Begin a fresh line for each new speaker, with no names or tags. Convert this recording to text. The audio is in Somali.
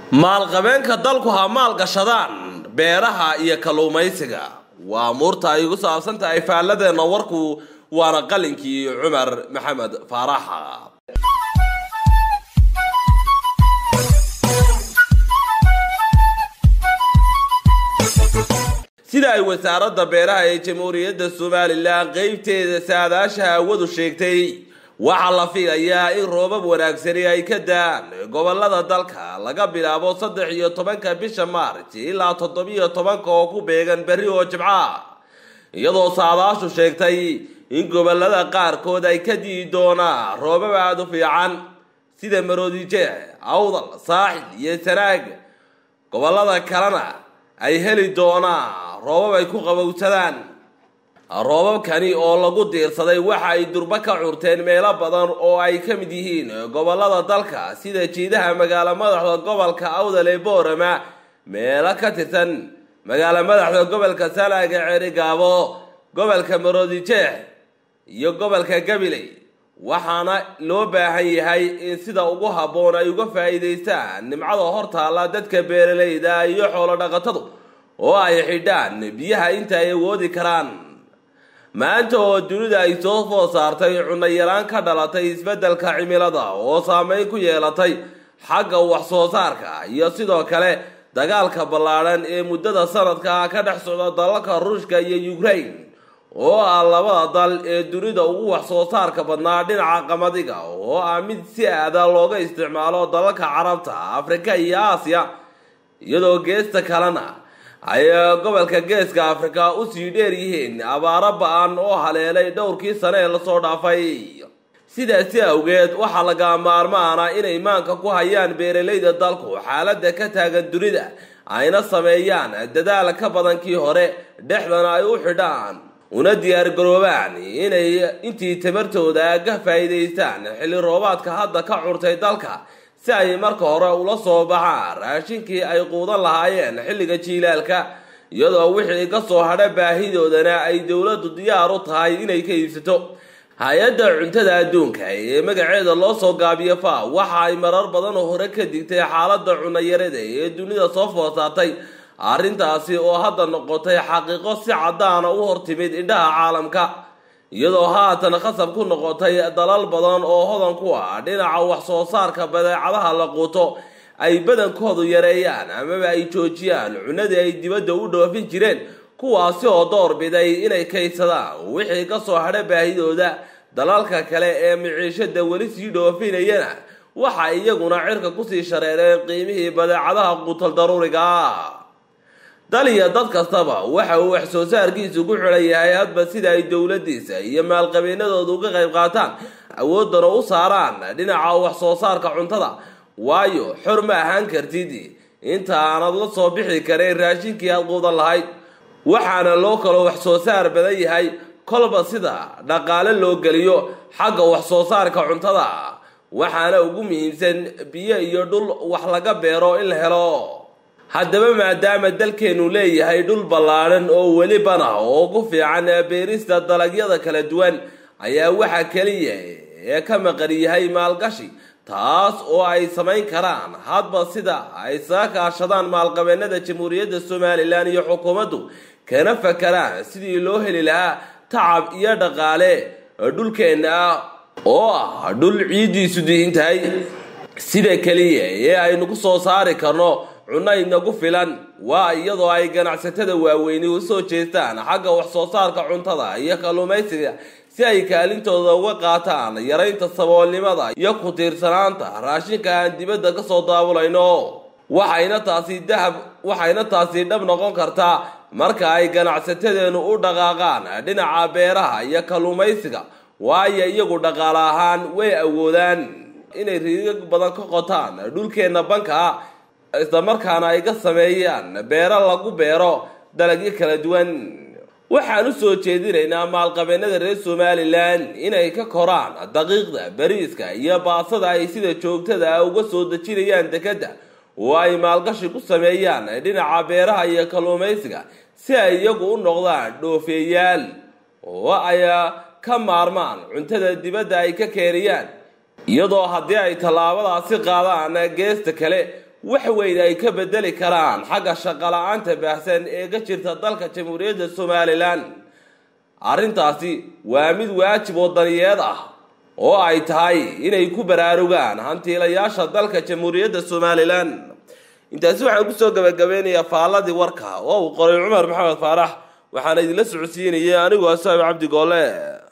maalqabeenka dalku ha maalgashadaan beeraha iyo kalluumaysiga waa murta ay ugu saabsan tahay faalladeena warku waana qalinkii Cumar Maxamed Faaraxa sida ay wasaaradda beeraha ee Jamhuuriyadda Soomaaliland qaybteeda saadaasha hawadu sheegtay waxa la filayaa in roobab wanaagsan ay ka daan gobolada dalka laga bilaabo 13 bisha Maarch ilaa 17 oo ku beegan bari oo Jimca iyadoo saadaashu sheegtay in gobolada qaarkood ay ka dii doonaan roobab aad u fiican sida Maroodijeex, Awdal, Saaxil iyo Sanaag gobolada kalena ay heli doonaan roobab ay ku qabowsadaan roobabkani oo lagu diirsaday waxa ay durba ka curteen meelo badan oo ay ka mid yihiin gobolada dalka sida jiidaha magaala madaxda gobolka Awdal ee Boorama meelo ka tirsan magaala madaxda gobolka Sanaag ee Cerigabo gobolka Maroodijeex iyo gobolka Gabiley waxaana loo baahan yahay in sida ugu haboon ay uga faa'iideystaan nimcada hortaala dadka beeraleyda iyo xoolo dhaqatadu oo ay xidhaan biyaha inta ay awoodi karaan maanta oo dunida ay soo food saartay cunno yaraan ka dhalatay isbeddelka cimilada oo saameyn ku yeelatay xagga wax soo saarka iyo sidoo kale dagaalka ballaaran ee muddada sanadka ka dhex socda dalalka Ruushka iyo Ukraine oo labada dal ee dunida ugu wax soo saarka badnaa dhinaca qamadiga oo mid si aad ah looga isticmaalo dalalka Carabta, Afrika iyo Aasiya iyadoo geesta kalena ay gobolka geeska Afrika u sii dheer yihiin abaaro ba'an oo haleelay dhowrkii sano ee la soo dhaafay sidaas awgeed waxa laga maarmaana inay maanka ku hayaan beeraleyda dalku xaaladda ka taagan dunida ayna sameeyaan dadaal ka badankii hore dhexdana ay u xidhaan una diyaar garoobaan inay intii tamartooda ka faa'iideystaan xilli roobaadka hadda ka curtay dalka si ay marka hore ula soo baxaan raashinkii ay quudan lahaayeen xilliga jiilaalka iyadoo wixii ka soo hadha baahidoodana ay dawladdu diyaar u tahay inay ka iibsato hay'adda cuntada adduunka ee magaceeda loo soo gaabiyo FAO waxa ay marar badan oo hore ka digtay xaaladda cunno yarida ee dunida soo food saartay arrintaasi oo hadda noqotay xaqiiqo si cadaan u hortimid indhaha caalamka iyadoo haatan khasab ku noqotay dalal badan oo hodan ku ah dhinaca wax soo saarka badeecadaha la quuto ay badankoodu yareeyaan ama ay joojiyaan cunadii ay dibadda u dhoofin jireen kuwaasi oo door biday inay kaydsadaan wixii ka soo hadha baahidooda dalalka kale ee maciishada weli sii dhoofinayana waxa iyaguna cirka ku sii shareereen qiimihii badeecadaha quutal daruuriga daliya dad kastaba waxa uu wax soo saarkiisu ku xiran yahay hadba sida ay dawladdiisa iyo maalqabeenadoodu uga qayb qaataan awoodana u saaraan dhinaca wax soo saarka cuntada waayo xor ma ahaan kartid inta aanad la soo bixi karin raashinkii aad quudan lahayd waxaana loo kala wax soo saar badan yahay kolba sida dhaqaale loo geliyo xagga wax soo saarka cuntada waxaana ugu muhiimsan biyo iyo dhul wax laga beero in la helo haddaba maadaama dalkeenu leeyahay dhul ballaaran oo weli bana oo ku fiican beerista dalagyada kala duwan ayaa waxa kaliya ee ka maqan yahay maalgashi taas oo ay samayn karaan hadba sida ay saakaashadaan maalqabeenada Jamhuuriyadda Soomaaliland iyo xukuumaddu kana fakaraan sidii loo heli lahaa tacab iyo dhaqaale dhulkeena oo dhul ciidiisu diintahay sida kaliya ee aynu ku soo saari karno cunno inagu filan waa iyadoo ay ganacsatada waaweyn u soo jeestaan xagga wax soo saarka cuntada iyo kalluumaysiga si ay kaalintooda uga qaataan yareynta saboolnimada iyo ku tiirsanaanta raashinka aan dibadda ka soo daabulayno waxayna taasi dhab noqon kartaa marka ay ganacsatadeenu u dhaqaaqaan dhinaca beeraha iyo kalluumaysiga waayo iyagu dhaqaale ahaan way awoodaan inay riigag badan ka qotaan dhulkeena banka isla markaana ay ka sameeyaan beero lagu beero dalagyo kala duwan waxaan u soo jeedinaynaa maalqabeenada reer Soomaaliland inay ka koraan daqiiqda bariiska iyo baasada ay sida joogtada ah uga soo dejinayaan dekada oo ay maalgashi ku sameeyaan dhinaca beeraha iyo kalluumaysiga si ay iyagu u noqdaan dhoofeeyaal oo ay ka maarmaan cuntada dibadda ay ka keenayaan iyadoo haddii ay tallaabadaasi qaadaan geesta kale wax weyn ay ka bedeli karaan xagga shaqo la'aanta baahsan ee ka jirta dalka Jamhuuriyadda Somaliland arrintaasi waa mid waajib wadaniyeed ah oo ay tahay inay ku baraarugaan hantiilayaasha dalka Jamhuuriyadda Somaliland intaas waxaan ku soo gabagabeynayaa faaladii warka oo uu qoray Cumar Maxamed Faarax waxaan idin la socodsiinayay anigoo Saabi Cabdi Goole